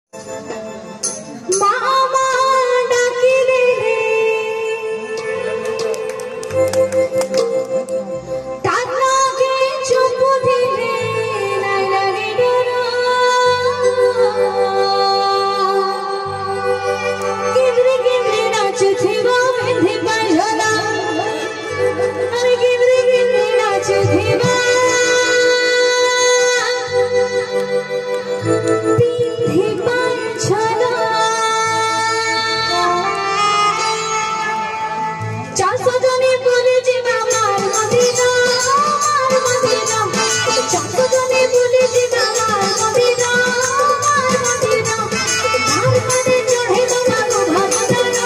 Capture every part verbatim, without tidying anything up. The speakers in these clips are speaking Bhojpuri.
मामा डाकिले ताता के चुप दिले नाइला रे डरा किबरी किबरी नाच थिबा विधि बजला अरे किबरी किबरी नाच थिबा विधि बजला चासो जने बोले जी मामार मदीना मार मदीना चासो जने बोले जी मामार मदीना मार मदीना मार मदे चढ़े ना को भजना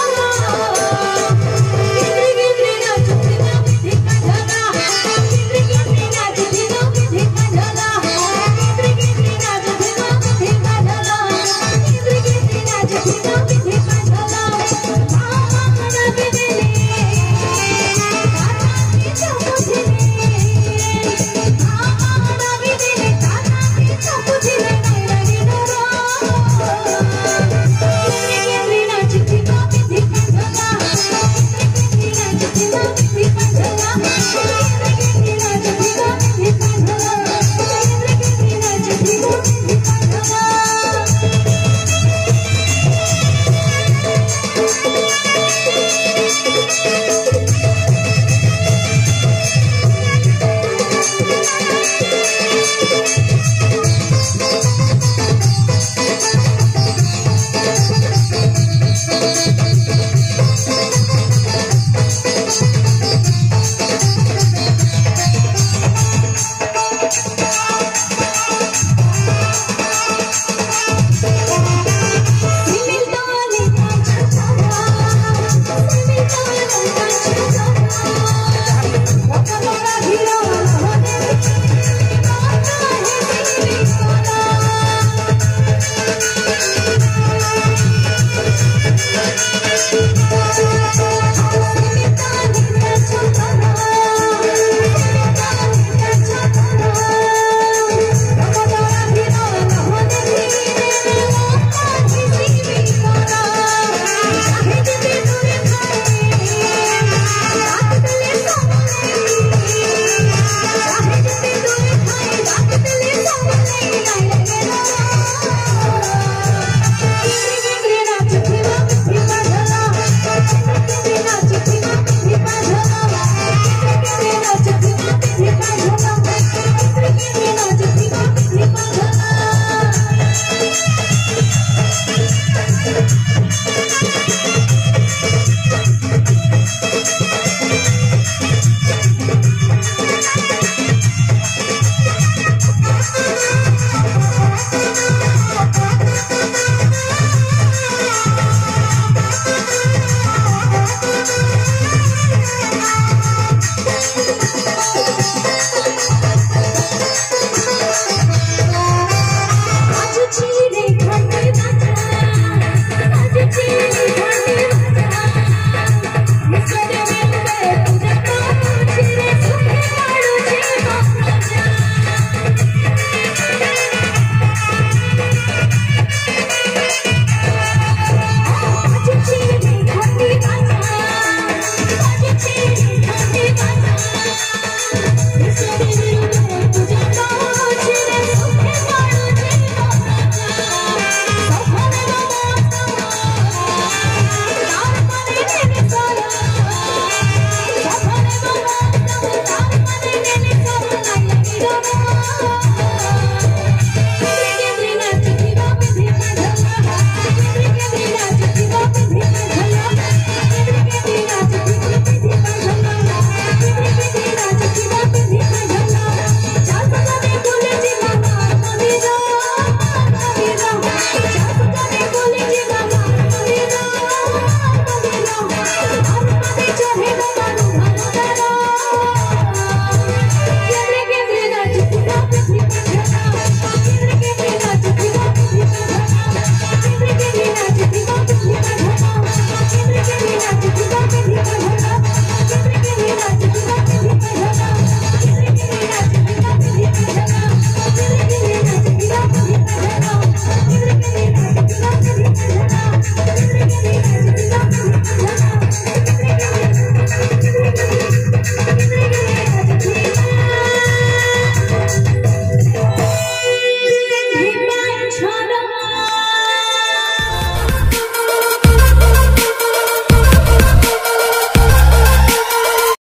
किबरी किबरी नाच थिबा विधि बजला किबरी किबरी नाच थिबा विधि बजला किबरी किबरी नाच थिबा विधि बजला किबरी किबरी नाच थिबा विधि बजला मामा ना बिदले